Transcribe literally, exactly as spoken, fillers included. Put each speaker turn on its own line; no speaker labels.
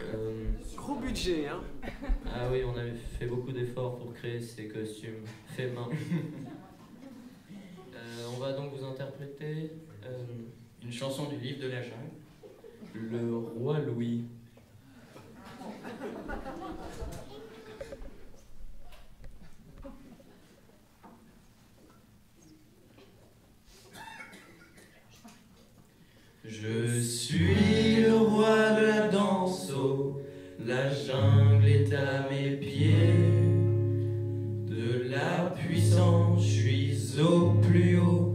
Euh,
Gros budget, hein.
Ah oui, on avait fait beaucoup d'efforts pour créer ces costumes faits main. Euh, on va donc vous interpréter euh,
une chanson du livre de la jungle.
Le roi Louis.
Je suis le roi de la danse, oh, la jungle est à mes pieds. De la puissance, je suis au plus haut.